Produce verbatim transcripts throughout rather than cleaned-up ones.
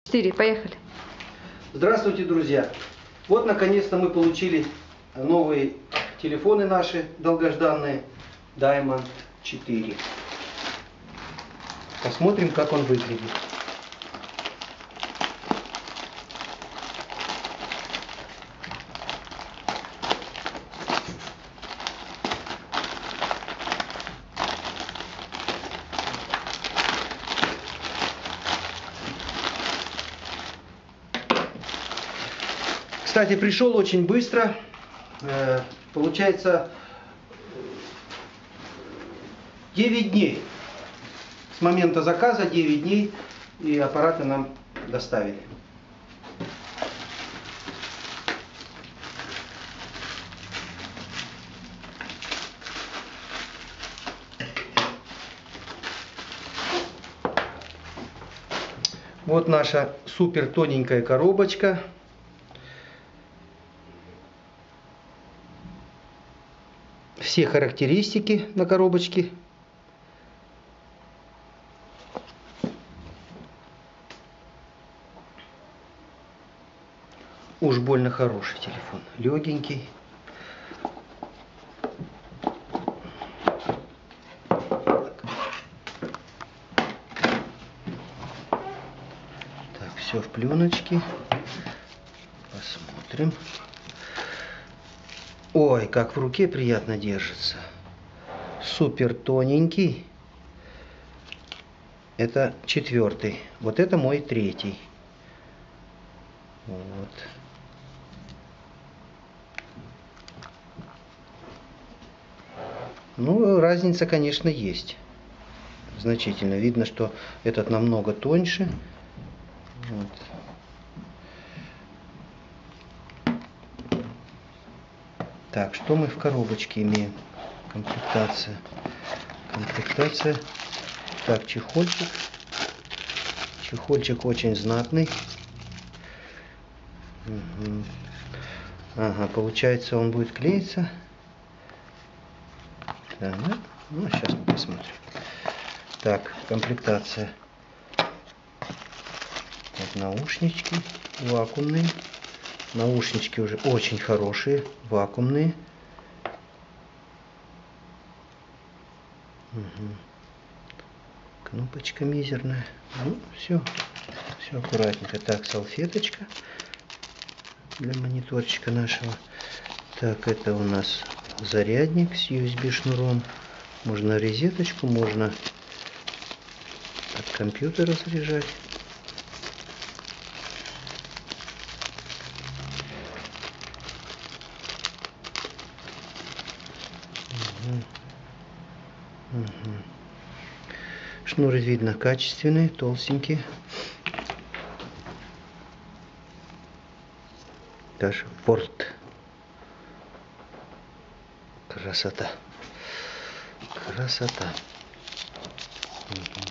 четыре, поехали. Здравствуйте, друзья! Вот, наконец-то, мы получили новые телефоны наши, долгожданные, Даймонд четыре. Посмотрим, как он выглядит. Кстати, пришел очень быстро. Получается, девять дней. С момента заказа девять дней, и аппараты нам доставили. Вот наша супер тоненькая коробочка. Все характеристики на коробочке. Уж больно хороший телефон. Легенький. Так, все в пленочке. Посмотрим. Ой, как в руке приятно держится. Супер тоненький. Это четвертый. Вот это мой третий. Вот. Ну, разница, конечно, есть. Значительно. Видно, что этот намного тоньше. Вот. Так, что мы в коробочке имеем? Комплектация. Комплектация. Так, чехольчик. Чехольчик очень знатный. Угу. Ага, получается, он будет клеиться. Да, да? Ну, сейчас мы посмотрим. Так, комплектация. Вот наушнички вакуумные. Наушнички уже очень хорошие, вакуумные. Угу. Кнопочка мизерная. Ну, все, все аккуратненько. Так, салфеточка для мониторчика нашего. Так, это у нас зарядник с ю эс би шнуром. Можно розеточку, можно от компьютера заряжать. Угу. Шнур, видно, качественный, толстенький. Даже порт. Красота. Красота. Угу.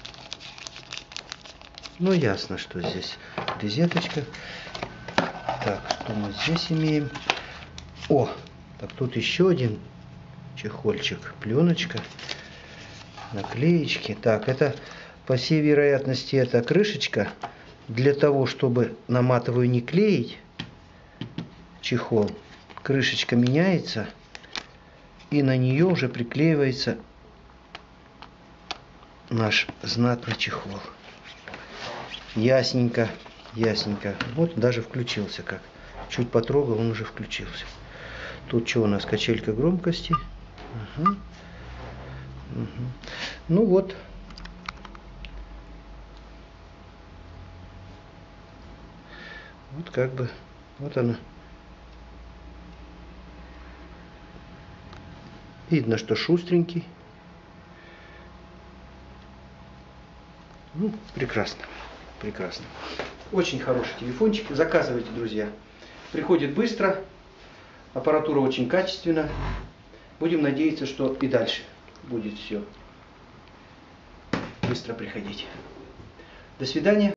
Ну, ясно, что здесь розеточка. Так, что мы здесь имеем? О, так тут еще один чехольчик, пленочка, наклеечки. Так, это, по всей вероятности, это крышечка для того, чтобы на матовую не клеить чехол. Крышечка меняется, и на нее уже приклеивается наш знатный чехол. Ясненько, ясненько. Вот даже включился как. Чуть потрогал, он уже включился. Тут что у нас? Качелька громкости. Ага. Угу. Ну вот. Вот как бы. Вот она. Видно, что шустренький. Ну, прекрасно. Прекрасно. Очень хороший телефончик. Заказывайте, друзья. Приходит быстро. Аппаратура очень качественная. Будем надеяться, что и дальше будет все быстро приходить. До свидания.